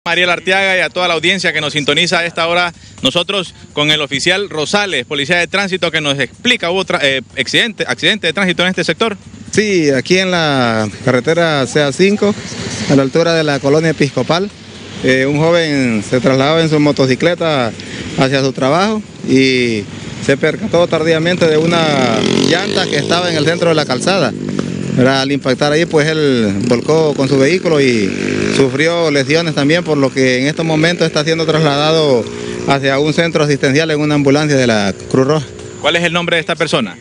Mariel Arteaga y a toda la audiencia que nos sintoniza a esta hora, nosotros con el oficial Rosales, policía de tránsito, que nos explica, ¿hubo accidente de tránsito en este sector? Sí, aquí en la carretera CA5, a la altura de la colonia Episcopal, un joven se trasladaba en su motocicleta hacia su trabajo y se percató tardíamente de una llanta que estaba en el centro de la calzada. Al impactar ahí, pues él volcó con su vehículo y sufrió lesiones también, por lo que en estos momentos está siendo trasladado hacia un centro asistencial en una ambulancia de la Cruz Roja. ¿Cuál es el nombre de esta persona?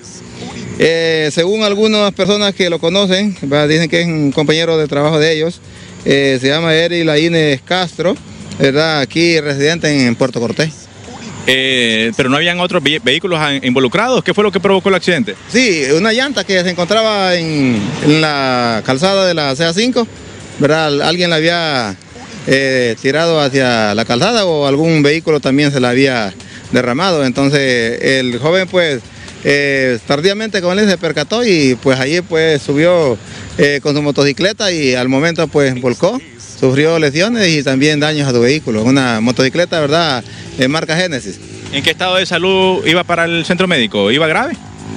Según algunas personas que lo conocen, dicen que es un compañero de trabajo de ellos, se llama Eri Laínez Castro, ¿verdad? Aquí residente en Puerto Cortés. Pero no habían otros vehículos involucrados. ¿Qué fue lo que provocó el accidente? Sí, una llanta que se encontraba en la calzada de la CA5, ¿verdad? Alguien la había tirado hacia la calzada o algún vehículo también se la había derramado. Entonces el joven pues tardíamente con él se percató y pues allí pues subió con su motocicleta y al momento pues volcó. Sufrió lesiones y también daños a su vehículo. Una motocicleta, ¿verdad?, marca Génesis. ¿En qué estado de salud iba para el centro médico? ¿Iba grave?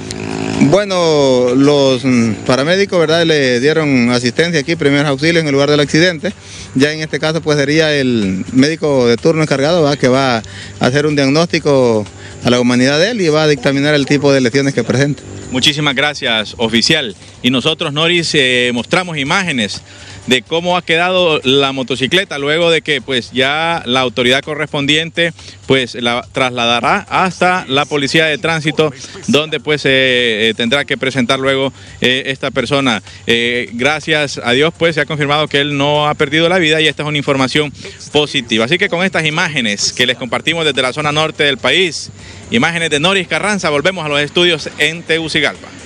Bueno, los paramédicos, ¿verdad?, le dieron asistencia aquí, primeros auxilios en el lugar del accidente. Ya en este caso pues sería el médico de turno encargado, ¿verdad?, que va a hacer un diagnóstico a la humanidad de él y va a dictaminar el tipo de lesiones que presenta. Muchísimas gracias, oficial. Y nosotros, Noris, mostramos imágenes de cómo ha quedado la motocicleta luego de que pues ya la autoridad correspondiente pues la trasladará hasta la policía de tránsito, donde pues tendrá que presentar luego esta persona. Gracias a Dios pues se ha confirmado que él no ha perdido la vida y esta es una información positiva. Así que con estas imágenes que les compartimos desde la zona norte del país, imágenes de Noris Carranza, volvemos a los estudios en Tegucigalpa.